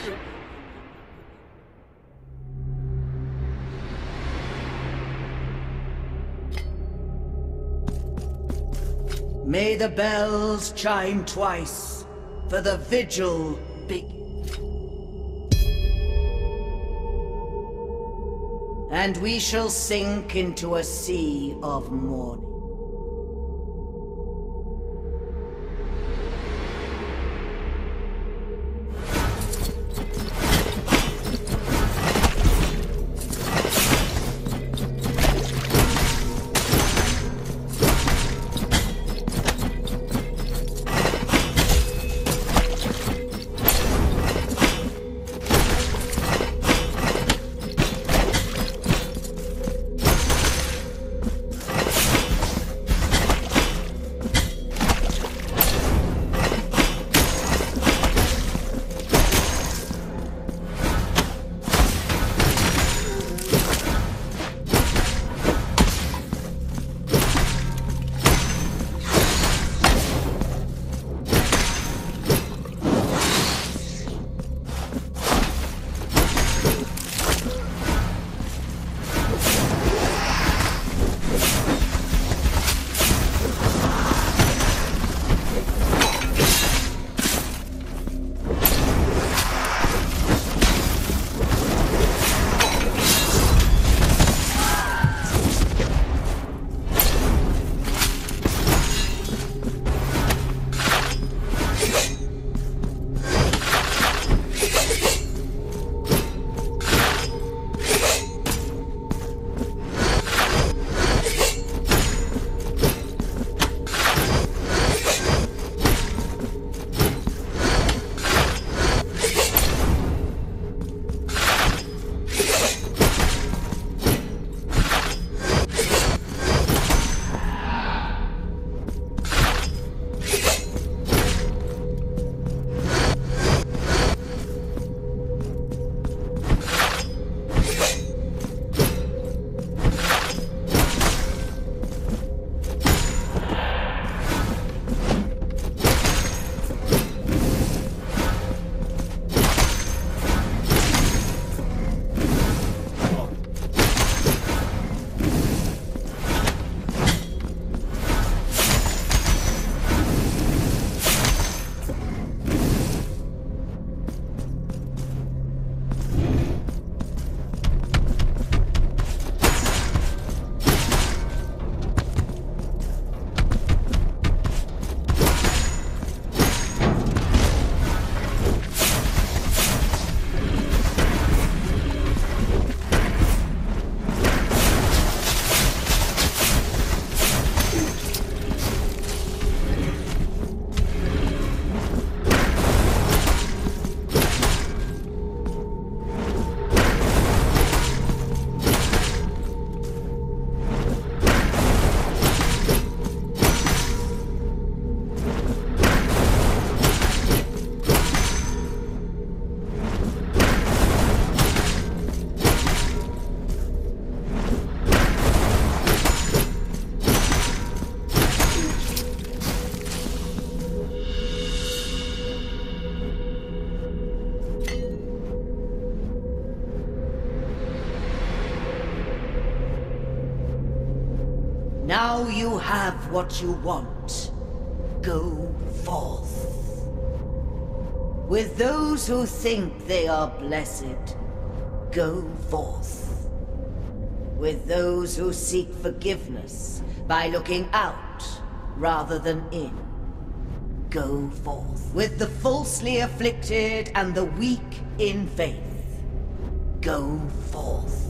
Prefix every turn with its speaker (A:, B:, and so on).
A: May the bells chime twice, for the vigil begins. And we shall sink into a sea of mourning. Now you have what you want. Go forth. With those who think they are blessed, go forth. With those who seek forgiveness by looking out rather than in, go forth. With the falsely afflicted and the weak in faith, go forth.